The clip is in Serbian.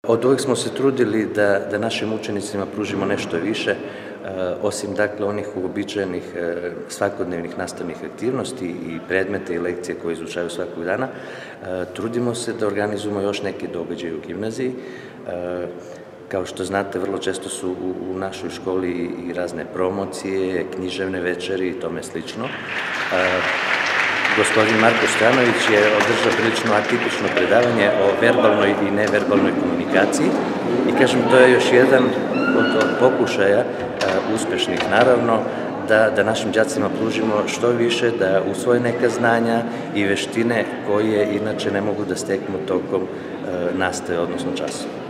Od uvek smo se trudili da našim učenicima pružimo nešto više, osim dakle onih uobičajenih svakodnevnih nastavnih aktivnosti i predmete i lekcije koje izučavaju svakog dana. Trudimo se da organizujemo još neke događaje u gimnaziji. Kao što znate, vrlo često su u našoj školi i razne promocije, književne večeri i tome slično. Gospodin Marko Stojanović je održao prilično atipično predavanje o verbalnoj i neverbalnoj komunikaciji i kažem, to je još jedan od pokušaja, uspešnih naravno, da našim đacima pružimo što više, da usvoje neka znanja i veštine koje inače ne mogu da steknu tokom nastave, odnosno časova.